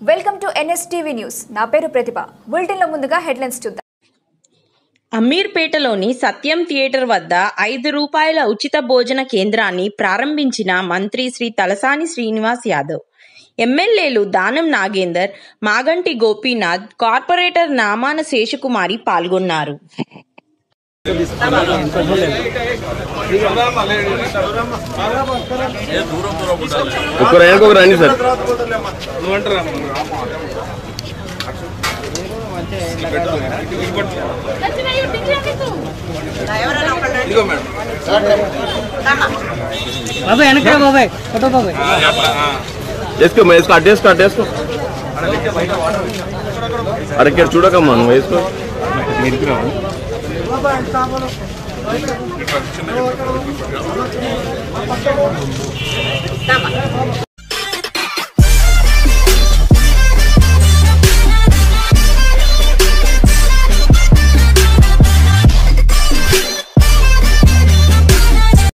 Welcome to Nstv news. నా పేరు ప్రతిభ. బులెటిన్లో ముందుగా హెడ్లైన్స్ చూద్దాం. అమీర్పేటలోని సత్యం థియేటర్ వద్ద 5 రూపాయల ఉచిత భోజన కేంద్రాన్ని ప్రారంభించిన మంత్రి శ్రీ తలసాని శ్రీనివాస్ యాదవ్. ఎమ్మెల్యేలు దానం నాగేందర్, మాగంటి గోపీనాథ్, కార్పొరేటర్ నామాన శేషకుమారి పాల్గొన్నారు. అరే చూడకమ్మా నువ్వు వేసుకో.